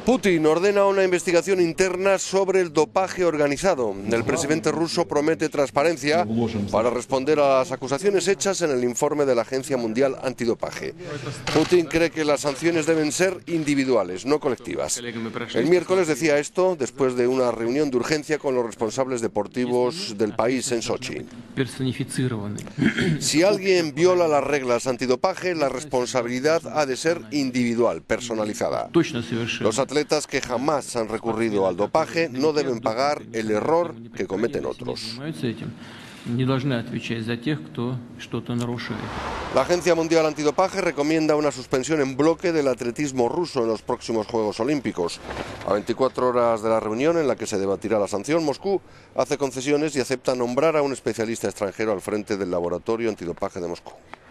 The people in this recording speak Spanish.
Putin ordena una investigación interna sobre el dopaje organizado. El presidente ruso promete transparencia para responder a las acusaciones hechas en el informe de la Agencia Mundial Antidopaje. Putin cree que las sanciones deben ser individuales, no colectivas. El miércoles decía esto después de una reunión de urgencia con los responsables deportivos del país en Sochi. Si alguien viola las reglas antidopaje, la responsabilidad ha de ser individual, personalizada. Los atletas que jamás han recurrido al dopaje no deben pagar el error que cometen otros. La Agencia Mundial Antidopaje recomienda una suspensión en bloque del atletismo ruso en los próximos Juegos Olímpicos. A 24 horas de la reunión en la que se debatirá la sanción, Moscú hace concesiones y acepta nombrar a un especialista extranjero al frente del laboratorio antidopaje de Moscú.